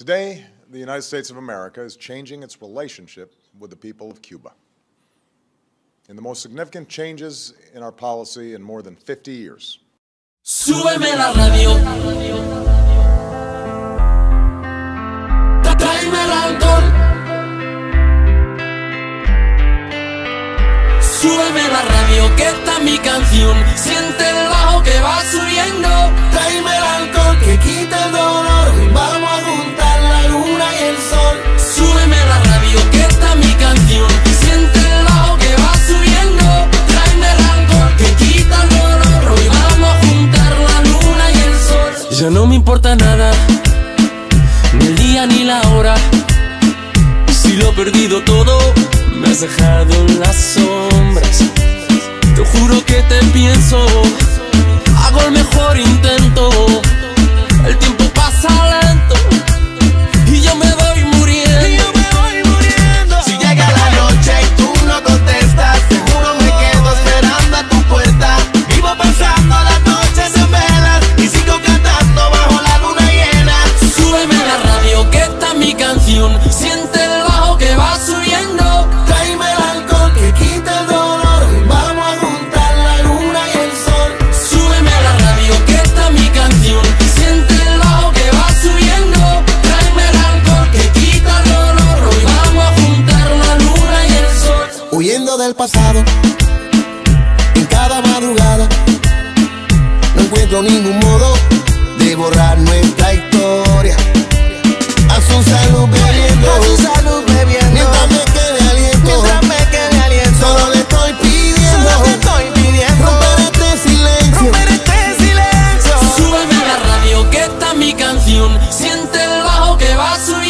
Today, the United States of America is changing its relationship with the people of Cuba. In the most significant changes in our policy in more than 50 years. Súbeme la radio, tráeme el alcohol. Súbeme la radio, que está mi canción. Siente el bajo que va subiendo. Tráeme el alcohol que quita el dolor. Vamos a juntar la luna y el sol. Súbeme la radio, que está mi canción. Siente el bajo que va subiendo. Tráeme el alcohol que quita el dolor. Hoy vamos a juntar la luna y el sol. Ya no me importa nada, ni el día ni la hora. Si lo he perdido todo, me has dejado en las sombras. Te juro que te pienso, hago el mejor intento. El tiempo pasa lento y yo me voy muriendo. Si llega la noche y tú no contestas, seguro me quedo esperando a tu puerta. Vivo pasando las noches en velas y sigo cantando bajo la luna llena. Súbeme la radio, que está mi canción. Siente el bajo que va subiendo. Tráeme el alcohol que quita el dolor. Vamos a juntar la luna y el sol. Súbeme la radio, que está mi canción. Siente el bajo que va subiendo. Tráeme el alcohol que quita el dolor. Hoy vamos a juntar la luna y el sol. Huyendo del pasado, en cada madrugada, no encuentro ningún modo de borrar nuestra historia. A su salud bebiendo, mientras me quede aliento, solo le estoy pidiendo, romper este silencio. Súbeme la radio, que está mi canción. Siente el bajo que va subiendo.